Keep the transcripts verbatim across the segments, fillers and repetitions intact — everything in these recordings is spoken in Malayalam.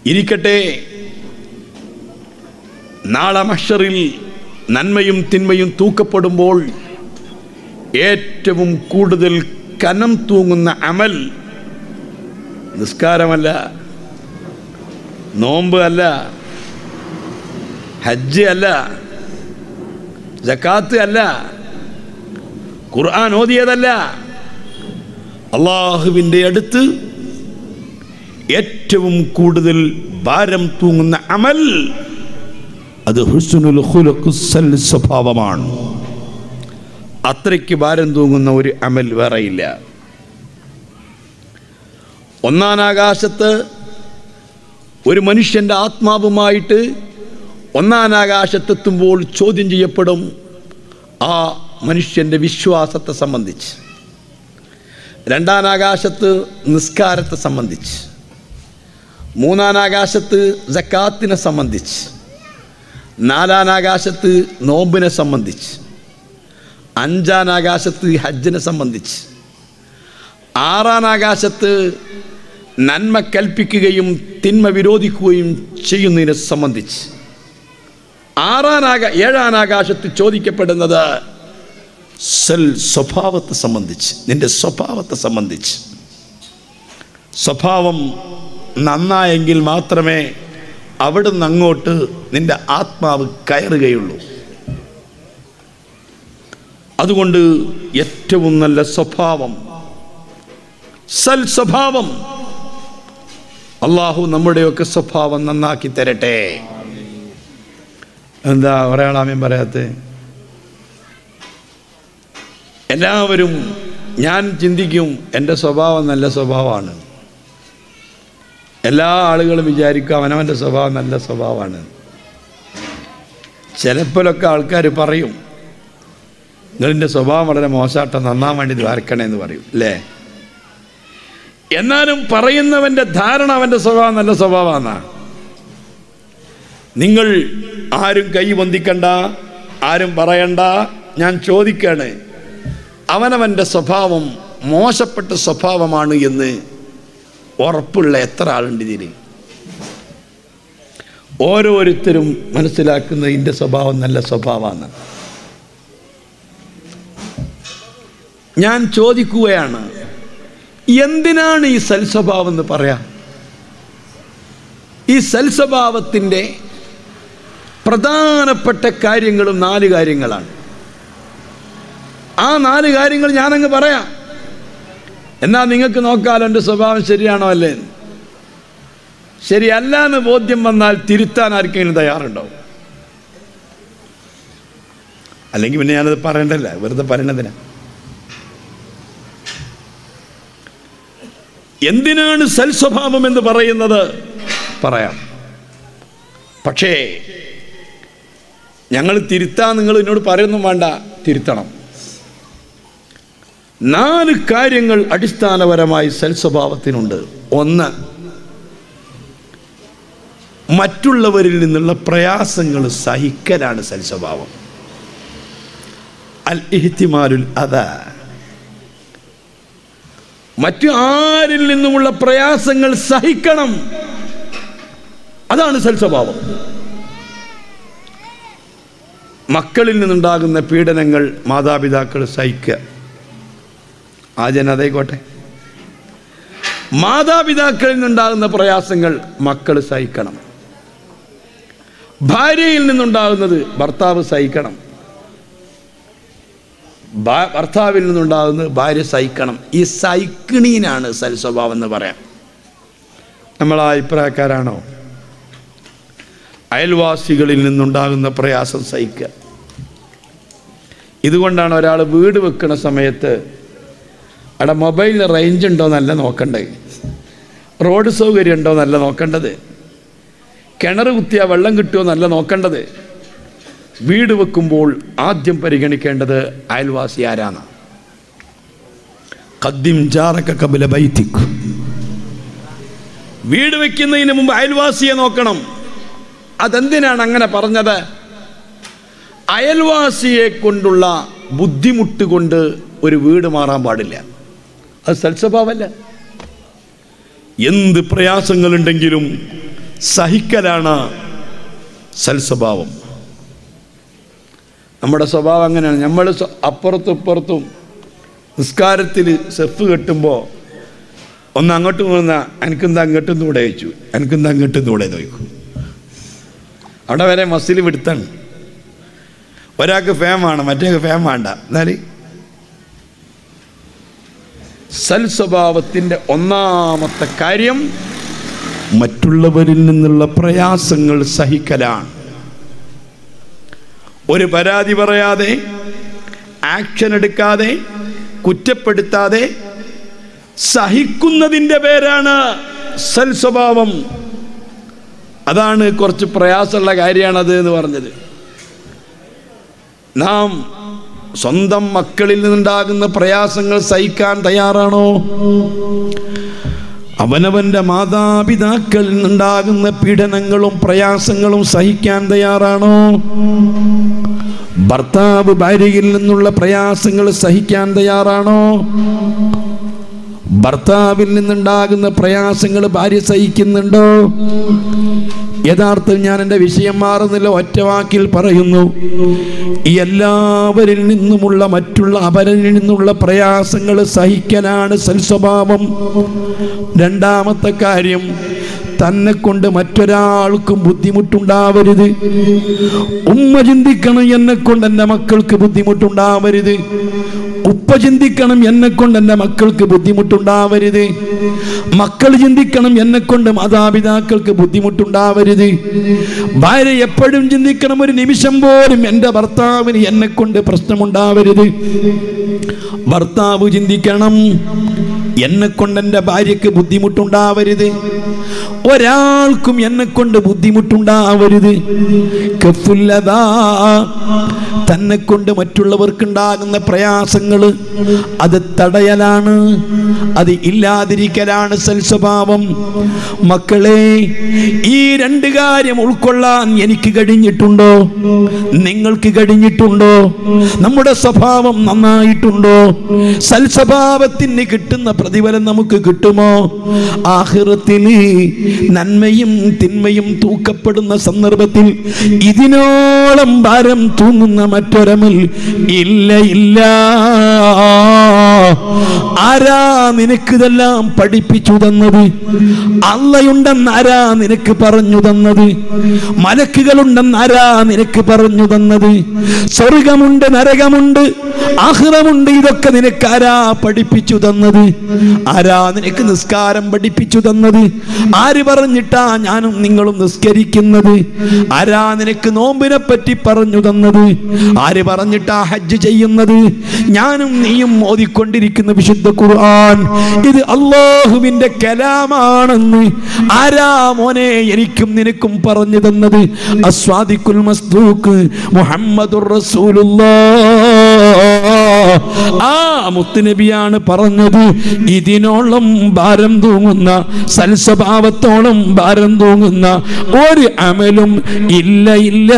ഇരിക്കട്ടെ, നാളെ മഹ്ശറിൽ നന്മയും തിന്മയും തൂക്കപ്പെടുമ്പോൾ ഏറ്റവും കൂടുതൽ കനം തൂങ്ങുന്ന അമൽ നിസ്കാരമല്ല, നോമ്പ് അല്ല, ഹജ്ജ് അല്ല, സക്കാത്ത് അല്ല, ഖുർആൻ ഓതിയതല്ല. അള്ളാഹുവിൻ്റെ അടുത്ത് ഏറ്റവും കൂടുതൽ ഭാരം തൂങ്ങുന്ന അമൽ അത് ഹുസ്നുൽ ഖുലുഖ് സൽ സ്വഭാവമാണ്. അത്രയ്ക്ക് ഭാരം തൂങ്ങുന്ന ഒരു അമൽ വേറെയില്ല. ഒന്നാം ആകാശത്ത് ഒരു മനുഷ്യൻ്റെ ആത്മാവുമായിട്ട് ഒന്നാം ആകാശത്തെത്തുമ്പോൾ ചോദ്യം ചെയ്യപ്പെടും ആ മനുഷ്യൻ്റെ വിശ്വാസത്തെ സംബന്ധിച്ച്, രണ്ടാം ആകാശത്ത് നിസ്കാരത്തെ സംബന്ധിച്ച്, മൂന്നാം ആകാശത്ത് സക്കാത്തിനെ സംബന്ധിച്ച്, നാലാം ആകാശത്ത് നോമ്പിനെ സംബന്ധിച്ച്, അഞ്ചാം ആകാശത്ത് ഹജ്ജിനെ സംബന്ധിച്ച്, ആറാം ആകാശത്ത് നന്മ കൽപ്പിക്കുകയും തിന്മ വിരോധിക്കുകയും ചെയ്യുന്നതിനെ സംബന്ധിച്ച്, ആറാം ആകാ ഏഴാം ആകാശത്ത് ചോദിക്കപ്പെടുന്നത് സൽ സ്വഭാവത്തെ സംബന്ധിച്ച്, നിന്റെ സ്വഭാവത്തെ സംബന്ധിച്ച്. സ്വഭാവം നന്നായെങ്കിൽ മാത്രമേ അവിടുന്ന് അങ്ങോട്ട് നിന്റെ ആത്മാവ് കയറുകയുള്ളൂ. അതുകൊണ്ട് ഏറ്റവും നല്ല സ്വഭാവം സൽ സ്വഭാവം. അള്ളാഹു നമ്മുടെയൊക്കെ സ്വഭാവം നന്നാക്കി തരട്ടെ. എന്താ ഒരാളാമ്യം പറയാത്തേ? എല്ലാവരും ഞാൻ ചിന്തിക്കും എൻ്റെ സ്വഭാവം നല്ല സ്വഭാവമാണ്. എല്ലാ ആളുകളും വിചാരിക്കും അവനവൻ്റെ സ്വഭാവം നല്ല സ്വഭാവമാണ്. ചിലപ്പോഴൊക്കെ ആൾക്കാർ പറയും നിങ്ങളുടെ സ്വഭാവം വളരെ മോശമാട്ടം, നന്നാൻ വേണ്ടി ദ്വാരക്കണേ എന്ന് പറയും അല്ലേ? എന്നാലും പറയുന്നവൻ്റെ ധാരണ അവൻ്റെ സ്വഭാവം നല്ല സ്വഭാവമാണ്. നിങ്ങൾ ആരും കൈ പൊന്തിക്കണ്ട, ആരും പറയണ്ട. ഞാൻ ചോദിക്കാണ്, അവനവൻ്റെ സ്വഭാവം മോശപ്പെട്ട സ്വഭാവമാണ് എന്ന് ഉറപ്പുള്ള എത്ര ആളുണ്ട് ഇതിൽ? ഓരോരുത്തരും മനസ്സിലാക്കുന്ന ഇതിൻ്റെ സ്വഭാവം നല്ല സ്വഭാവമാണ്. ഞാൻ ചോദിക്കുകയാണ്, എന്തിനാണ് ഈ സൽസ്വഭാവം എന്ന് പറയാം? ഈ സൽസ്വഭാവത്തിൻ്റെ പ്രധാനപ്പെട്ട കാര്യങ്ങളും നാല് കാര്യങ്ങളാണ്. ആ നാല് കാര്യങ്ങൾ ഞാനങ്ങ് പറയാം. എന്നാൽ നിങ്ങൾക്ക് നോക്കാമല്ലോ എൻ്റെ സ്വഭാവം ശരിയാണോ അല്ലേ? ശരിയല്ല എന്ന് ബോധ്യം വന്നാൽ തിരുത്താൻ ആർക്കെങ്കിലും തയ്യാറുണ്ടോ? അല്ലെങ്കിൽ പിന്നെ ഞാനത് പറയണ്ടല്ല, വെറുതെ പറയണതിനാ. എന്തിനാണ് സൽസ്വഭാവം എന്ന് പറയുന്നത്? പറയാം. പക്ഷേ ഞങ്ങൾ തിരുത്താൻ നിങ്ങൾ എന്നോട് പറയൊന്നും വേണ്ട, തിരുത്തണം. നാല് കാര്യങ്ങൾ അടിസ്ഥാനപരമായി സൽസ്വഭാവത്തിനുണ്ട്. ഒന്ന്, മറ്റുള്ളവരിൽ നിന്നുള്ള പ്രയാസങ്ങൾ സഹിക്കലാണ് സൽസ്വഭാവം. അൽ ഇഹ്തിമാലുൽ അദാ, മറ്റു ആരിൽ നിന്നുമുള്ള പ്രയാസങ്ങൾ സഹിക്കണം, അതാണ് സൽസ്വഭാവം. മക്കളിൽ നിന്നുണ്ടാകുന്ന പീഡനങ്ങൾ മാതാപിതാക്കൾ സഹിക്കുക, ആ ജനതയായിക്കോട്ടെ. മാതാപിതാക്കളിൽ നിന്നുണ്ടാകുന്ന പ്രയാസങ്ങൾ മക്കൾ സഹിക്കണം. ഭാര്യയിൽ നിന്നുണ്ടാകുന്നത് ഭർത്താവ് സഹിക്കണം. ഭർത്താവിൽ നിന്നുണ്ടാകുന്നത് ഭാര്യ സഹിക്കണം. ഈ സഹിക്കണീനാണ് സൽസ്വഭാവം എന്ന് പറയാം. നമ്മൾ ആ അഭിപ്രായക്കാരാണോ? അയൽവാസികളിൽ നിന്നുണ്ടാകുന്ന പ്രയാസം സഹിക്കുക. ഇതുകൊണ്ടാണ് ഒരാൾ വീട് വെക്കുന്ന സമയത്ത് അവിടെ മൊബൈലിന് റേഞ്ച് ഉണ്ടോ എന്നല്ല നോക്കേണ്ടത്, റോഡ് സൗകര്യം ഉണ്ടോ എന്നല്ല നോക്കേണ്ടത്, കിണർ കുത്തിയാൽ വെള്ളം കിട്ടുമോ എന്നല്ല നോക്കേണ്ടത്. വീട് വെക്കുമ്പോൾ ആദ്യം പരിഗണിക്കേണ്ടത് അയൽവാസി ആരാണ്. ഖദ്ദിം ജാറക ഖബ്ല ബൈതിക്. വീട് വെക്കുന്നതിന് മുമ്പ് അയൽവാസിയെ നോക്കണം. അതെന്തിനാണ് അങ്ങനെ പറഞ്ഞത്? അയൽവാസിയെ കൊണ്ടുള്ള ബുദ്ധിമുട്ട് കൊണ്ട് ഒരു വീട് മാറാൻ പാടില്ല. അത് സൽസ്വഭാവമല്ല. എന്ത് പ്രയാസങ്ങളുണ്ടെങ്കിലും സഹിക്കലാണ് സൽസ്വഭാവം. നമ്മുടെ സ്വഭാവം അങ്ങനെയാണ്. നമ്മൾ അപ്പുറത്തും ഇപ്പുറത്തും നിസ്കാരത്തിൽ സെഫ് കെട്ടുമ്പോൾ ഒന്ന് അങ്ങോട്ടും പോകുന്ന എനിക്കെന്താ അങ്ങോട്ടും കൂടെ ചോദിച്ചു, എനിക്കെന്താ അങ്ങോട്ടും കൂടെ നോക്കും. അവിടെ വരെ മസിൽ വിടുത്താണ്. ഒരാൾക്ക് ഫേം വേണം, മറ്റേ ഫേം വേണ്ട. എന്നാൽ സൽ സ്വഭാവത്തിൻ്റെ ഒന്നാമത്തെ കാര്യം മറ്റുള്ളവരിൽ നിന്നുള്ള പ്രയാസങ്ങൾ സഹിക്കലാണ്. ഒരു പരാതി പറയാതെ, ആക്ഷൻ എടുക്കാതെ, കുറ്റപ്പെടുത്താതെ സഹിക്കുന്നതിൻ്റെ പേരാണ് സൽ സ്വഭാവം. അതാണ് കുറച്ച് പ്രയാസമുള്ള കാര്യമാണത് എന്ന് പറഞ്ഞത്. നാം സ്വന്തം മക്കളിൽ നിന്നുണ്ടാകുന്ന പ്രയാസങ്ങൾ സഹിക്കാൻ തയ്യാറാണോ? അവനവൻ്റെ മാതാപിതാക്കളിൽ നിന്നുണ്ടാകുന്ന പീഡനങ്ങളും പ്രയാസങ്ങളും സഹിക്കാൻ തയ്യാറാണോ? ഭർത്താവ് ഭാര്യയിൽ നിന്നുള്ള പ്രയാസങ്ങൾ സഹിക്കാൻ തയ്യാറാണോ? ഭർത്താവിൽ നിന്നുണ്ടാകുന്ന പ്രയാസങ്ങൾ ഭാര്യ സഹിക്കുന്നുണ്ടോ? യഥാർത്ഥം ഞാൻ എൻ്റെ വിഷയം മാറുന്നില്ല, ഒറ്റ വാക്കിൽ പറയുന്നു, എല്ലാവരിൽ നിന്നുമുള്ള മറ്റുള്ള അവരിൽ നിന്നുള്ള പ്രയാസങ്ങൾ സഹിക്കലാണ് സൽസ്വഭാവം. രണ്ടാമത്തെ കാര്യം, തന്നെ കൊണ്ട് മറ്റൊരാൾക്കും ബുദ്ധിമുട്ടുണ്ടാവരുത്. ഉമ്മ ചിന്തിക്കണം എന്നെ കൊണ്ട് എൻ്റെ മക്കൾക്ക് ബുദ്ധിമുട്ടുണ്ടാവരുത്. ഉപ്പ ചിന്തിക്കണം എന്നെ കൊണ്ട് എൻ്റെ മക്കൾക്ക് ബുദ്ധിമുട്ടുണ്ടാവരുത്. മക്കൾ ചിന്തിക്കണം എന്നെ കൊണ്ട് മാതാപിതാക്കൾക്ക് ബുദ്ധിമുട്ടുണ്ടാവരുത്. ഭാര്യ എപ്പോഴും ചിന്തിക്കണം, ഒരു നിമിഷം പോലും എൻ്റെ ഭർത്താവിന് എന്നെ കൊണ്ട് പ്രശ്നമുണ്ടാവരുത്. ഭർത്താവ് ചിന്തിക്കണം, എന്നെ കൊണ്ട് എൻ്റെ ഭാര്യയ്ക്ക് ബുദ്ധിമുട്ടുണ്ടാവരുത്. ഒരാൾക്കും എന്നെ കൊണ്ട് ബുദ്ധിമുട്ടുണ്ടാവരുത്. കഫുല്ലതാ, തന്നെ കൊണ്ട് മറ്റുള്ളവർക്കുണ്ടാകുന്ന പ്രയാസങ്ങൾ അത് തടയലാണ്, അത് ഇല്ലാതിരിക്കലാണ് സൽസ്വഭാവം. മക്കളെ, ഈ രണ്ട് കാര്യം ഉൾക്കൊള്ളാൻ എനിക്ക് കഴിഞ്ഞിട്ടുണ്ടോ? നിങ്ങൾക്ക് കഴിഞ്ഞിട്ടുണ്ടോ? നമ്മുടെ സ്വഭാവം നന്നായിട്ടുണ്ടോ? സൽസ്വഭാവത്തിന് കിട്ടുന്ന പ്രതിഫലം നമുക്ക് കിട്ടുമോ? ആഖിറത്തിൽ നന്മയും തിന്മയും തൂക്കപ്പെടുന്ന സന്ദർഭത്തിൽ ഇതിനോളം ഭാരം തൂങ്ങുന്ന മറ്റൊരമൽ ഇല്ല ഇല്ല. ആരാ നിനക്കിതെല്ലാം പഠിപ്പിച്ചു തന്നത്? അള്ളയുണ്ടെന്ന് ആരാ നിനക്ക് പറഞ്ഞു തന്നത്? മലക്കുകളുണ്ടെന്ന് ആരാ നിനക്ക് പറഞ്ഞു തന്നത്? സ്വർഗമുണ്ട്, നരകമുണ്ട്, ആഖിറമുണ്ട്, ഇതൊക്കെ നിനക്ക് ആരാ പഠിപ്പിച്ചു തന്നത്? ആരാ നിനക്ക് നിസ്കാരം പഠിപ്പിച്ചു തന്നത്? ആര് പറഞ്ഞിട്ടാ ഞാനും നിങ്ങളും നിസ്കരിക്കുന്നത്? ആരാ നിനക്ക് നോമ്പിനെ പറ്റി പറഞ്ഞു തന്നത്? ആര് പറഞ്ഞിട്ടാ ഹജ്ജ് ചെയ്യുന്നത്? ഞാനും നീയും ഓതിക്കൊണ്ടിരിക്കുന്ന വിശുദ്ധ ഖുർആൻ ഇത് അല്ലാഹുവിന്റെ കലാമാണെന്ന് ആരാ മോനെ എനിക്കും നിനക്കും പറഞ്ഞു തന്നത്? അസ്വാദിഖുൽ മസ്ദൂഖ് മുഹമ്മദുർ റസൂലുള്ളാഹ്, ആ മുത്തുനബിയാണ് പറഞ്ഞത്. ഇതിനോളം ഭാരം തൂങ്ങുന്ന, സൽസ്വഭാവത്തോളം ഭാരം തൂങ്ങുന്ന ഒരു അമലും ഇല്ല ഇല്ല.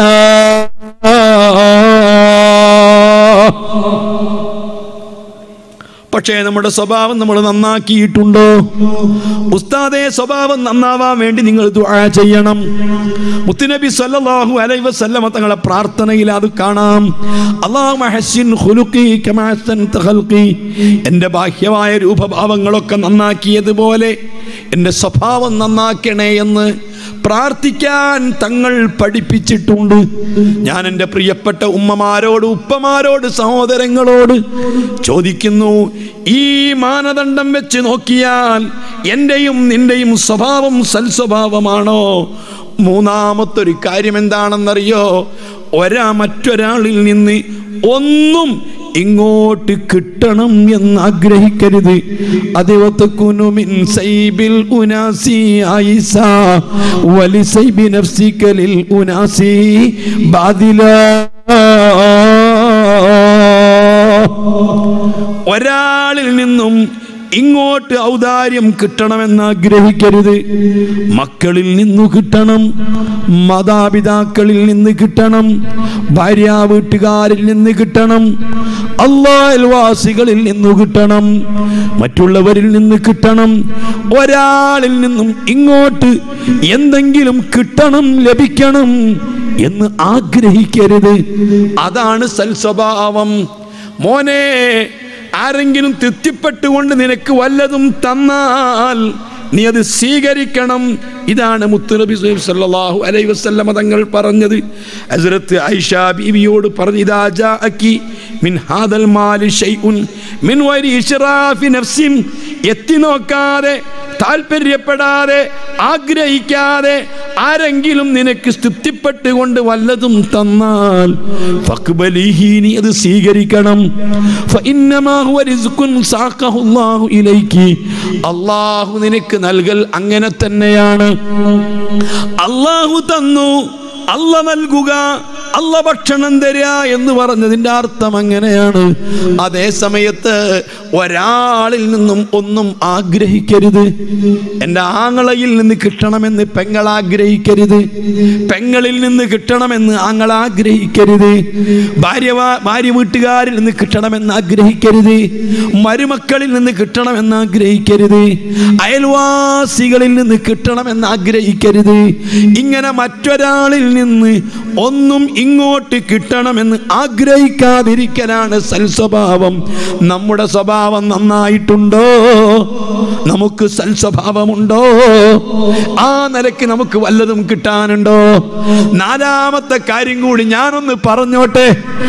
പക്ഷേ നമ്മുടെ സ്വഭാവം നമ്മൾ നന്നാക്കിയിട്ടുണ്ടോ? ഉസ്താദേ, സ്വഭാവം നന്നാവാൻ വേണ്ടി നിങ്ങൾ ദുആ ചെയ്യണം. മുത്തുനബി സല്ലല്ലാഹു അലൈഹി വസല്ലമ തങ്ങളുടെ പ്രാർത്ഥനയിൽ അത് കാണാം. അല്ലാഹുമ്മ ഹസ്സിൻ ഖുലുഖി കമാ അഹ്സൻത ഖൽഖി, എൻ്റെ ബാഹ്യമായ രൂപഭാവങ്ങളൊക്കെ നന്നാക്കിയതുപോലെ എൻ്റെ സ്വഭാവം നന്നാക്കണേ എന്ന് പ്രാർത്ഥിക്കാൻ തങ്ങൾ പഠിപ്പിച്ചിട്ടുണ്ട്. ഞാൻ എൻ്റെ പ്രിയപ്പെട്ട ഉമ്മമാരോട്, ഉപ്പമാരോട്, സഹോദരങ്ങളോട് ചോദിക്കുന്നു, ഈ മാനദണ്ഡം വെച്ച് നോക്കിയാൽ എൻ്റെയും നിൻ്റെയും സ്വഭാവം സൽസ്വഭാവമാണോ? മൂന്നാമത്തൊരു കാര്യം എന്താണെന്നറിയോ? ഒരാ മറ്റൊരാളിൽ നിന്ന് ഒന്നും ഇങ്ങോട്ട് കിട്ടണം എന്ന് ആഗ്രഹിക്കരുത്. അതിവതകുനു മിൻ സൈബിൽ ഉനാസി ആയിസ വലി സൈബി നഫ്സിക ലിൽ ഉനാസി ബാദില. ഒരാളിൽ നിന്നും ഇങ്ങോട്ട് ഔദാര്യം കിട്ടണമെന്ന് ആഗ്രഹിക്കരുത്. മക്കളിൽ നിന്നു കിട്ടണം, മാതാപിതാക്കളിൽ നിന്ന് കിട്ടണം, ഭാര്യ വീട്ടുകാരിൽ നിന്ന് കിട്ടണം, അയൽവാസികളിൽ നിന്നു കിട്ടണം, മറ്റുള്ളവരിൽ നിന്ന് കിട്ടണം. ഒരാളിൽ നിന്നും ഇങ്ങോട്ട് എന്തെങ്കിലും കിട്ടണം, ലഭിക്കണം എന്ന് ആഗ്രഹിക്കരുത്. അതാണ് സൽസ്വഭാവം. മോനെ, ആരെങ്കിലും തൃപ്തിപ്പെട്ടുകൊണ്ട് നിനക്ക് വല്ലതും തന്നാൽ നീ അത് സ്വീകരിക്കണം. ഇതാണ് മുത്തുനബി സല്ലല്ലാഹു അലൈഹി വസല്ലമ തങ്ങൾ പറഞ്ഞത്. ഹസ്രത്ത് ആയിഷ ബീവിയോട് പറഞ്ഞു, ഇദാ ജാഅകി മിൻ ഹാദൽ മാലി ഷൈഉൻ മിൻ വരി ഇശ്റാഫി നഫ്സിൻ, എത്തി നോക്കാതെ, താല്പര്യപ്പെടാതെ, ആഗ്രഹിക്കാതെ ആരെങ്കിലും നിനക്ക് തൃപ്തിപ്പെട്ടുകൊണ്ട് വല്ലതും തന്നാൽ ഫഖ്ബലിഹി, നീ അത് സ്വീകരിക്കണം. ഫഇന്നമാ ഹുവ റിസ്ഖുൻ സാഖഹു അല്ലാഹു ഇലൈകി, അല്ലാഹു നിനക്ക് നൽകൽ അങ്ങനെ തന്നെയാണ്. അല്ലാഹു തന്നു, അല്ല നൽകുക, അല്ല ഭക്ഷണം തരിക എന്ന് പറഞ്ഞതിൻ്റെ അർത്ഥം അങ്ങനെയാണ്. അതേ സമയത്ത് ഒരാളിൽ നിന്നും ഒന്നും ആഗ്രഹിക്കരുത്. എൻ്റെ ആങ്ങളയിൽ നിന്ന് കിട്ടണമെന്ന് പെങ്ങൾ ആഗ്രഹിക്കരുത്, പെങ്ങളിൽ നിന്ന് കിട്ടണമെന്ന് ആങ്ങൾ ആഗ്രഹിക്കരുത്, ഭാര്യ ഭാര്യ വീട്ടുകാരിൽ നിന്ന് കിട്ടണമെന്ന് ആഗ്രഹിക്കരുത്, മരുമക്കളിൽ നിന്ന് കിട്ടണമെന്ന് ആഗ്രഹിക്കരുത്, അയൽവാസികളിൽ നിന്ന് കിട്ടണമെന്ന് ആഗ്രഹിക്കരുത്. ഇങ്ങനെ മറ്റൊരാളിൽ നിന്ന് ഒന്നും ഇങ്ങോട്ട് കിട്ടണമെന്ന് ആഗ്രഹിക്കാതിരിക്കലാണ് സൽസ്വഭാവം. നമ്മുടെ സ്വഭാവം നന്നായിട്ടുണ്ടോ? നമുക്ക് സൽസ്വഭാവമുണ്ടോ? ആ നിലയ്ക്ക് നമുക്ക് വല്ലതും കിട്ടാനുണ്ടോ? നാലാമത്തെ കാര്യം കൂടി ഞാനൊന്ന് പറഞ്ഞോട്ടെ.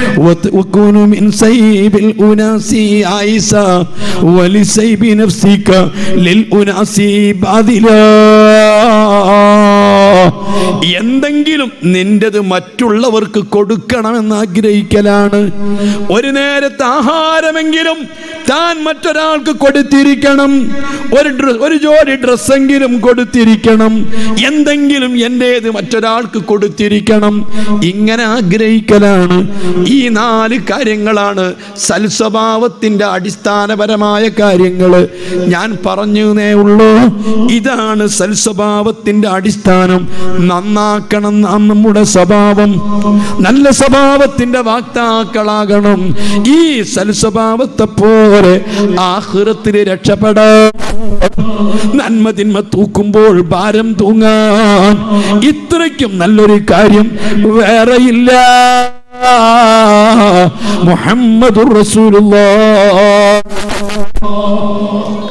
എന്തെങ്കിലും നിന്റേത് മറ്റുള്ളവർക്ക് കൊടുക്കണമെന്ന് ആഗ്രഹിക്കലാണ്. ഒരു നേരത്തെ ആഹാരമെങ്കിലും താൻ മറ്റൊരാൾക്ക് കൊടുത്തിരിക്കണം, ഒരു ഒരു ജോഡി ഡ്രസ്സെങ്കിലും കൊടുത്തിരിക്കണം, എന്തെങ്കിലും എന്റേത് മറ്റൊരാൾക്ക് കൊടുത്തിരിക്കണം, ഇങ്ങനെ ആഗ്രഹിക്കലാണ്. ഈ നാല് കാര്യങ്ങളാണ് സൽസ്വഭാവത്തിന്റെ അടിസ്ഥാനപരമായ കാര്യങ്ങൾ. ഞാൻ പറഞ്ഞേ ഉള്ളൂ, ഇതാണ് സൽസ്വഭാവത്തിന്റെ അടിസ്ഥാനം. നന്നാക്കണം നാം നമ്മുടെ സ്വഭാവം, നല്ല സ്വഭാവത്തിന്റെ വാക്താക്കളാകണം. ഈ സൽസ്വഭാവത്തെ പോലെ ആഖിറത്തിൽ രക്ഷപ്പെടാൻ, നന്മ തിന്മ തൂക്കുമ്പോൾ ഭാരം തൂങ്ങാൻ ഇത്രയ്ക്കും നല്ലൊരു കാര്യം വേറെയില്ല. മുഹമ്മദുർ റസൂലുള്ളാഹ്.